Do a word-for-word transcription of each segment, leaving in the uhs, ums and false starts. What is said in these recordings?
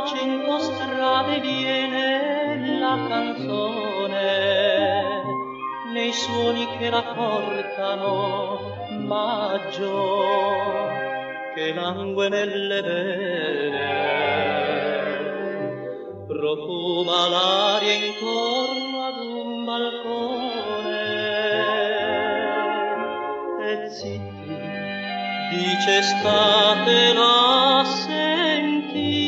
cento strade viene la canzone, nei suoni che la portano maggio, che langue nelle vene, profuma l'aria intorno ad un balcone, e zitti, dice statela senti,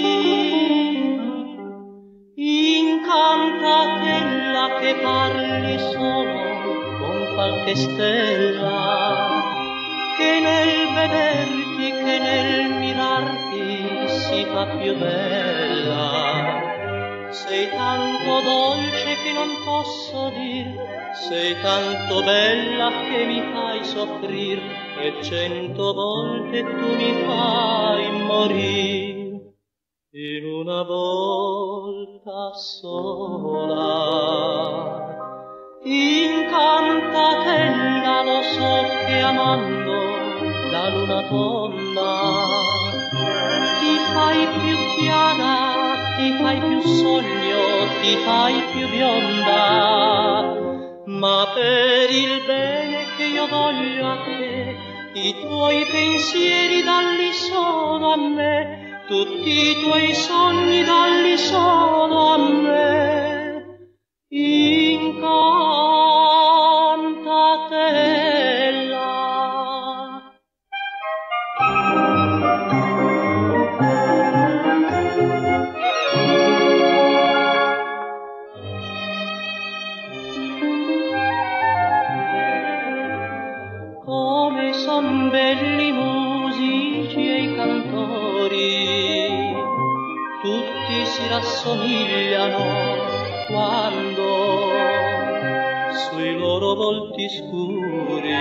Incantatella che parli solo con qualche stella, che nel vederti, che nel mirarti si fa più bella. Sei tanto dolce che non posso dir, sei tanto bella che mi fai soffrir, e cento volte tu mi fai morir. In una volta sola, Incantatella, lo so che amando la luna tonda ti fai più chiara, ti fai più sogno, ti fai più bionda, ma per il bene che io voglio a te, i tuoi pensieri dalli solo a me, tutti i tuoi sogni dalli solo a me. Incantatella. Come son belli i musici e i cantori, tutti si rassomigliano quando sui loro volti scuri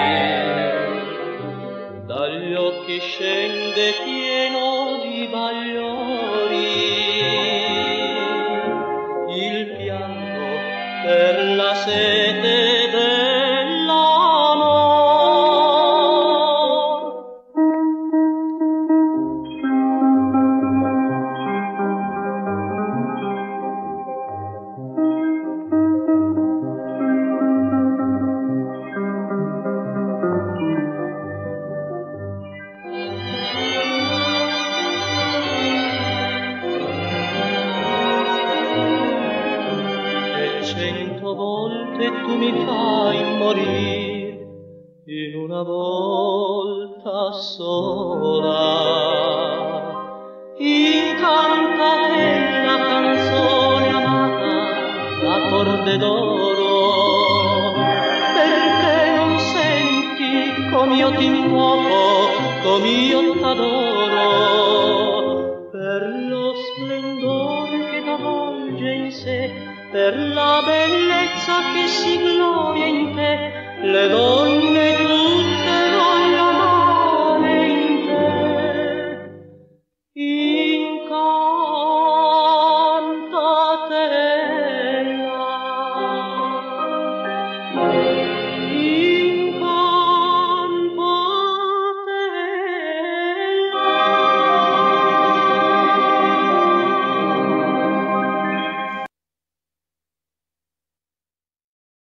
dagli occhi scende pieno di bagliori il pianto per la sete dell'amor. Cento volte tu mi fai morir, in una volta sola. Incantatella, canzone amata, d'accordo d'oro, perché non senti com'io ti invoco, com'io t'adoro, per lo splendore che t'avvolge in sé, per la bellezza che si gloria in te, le do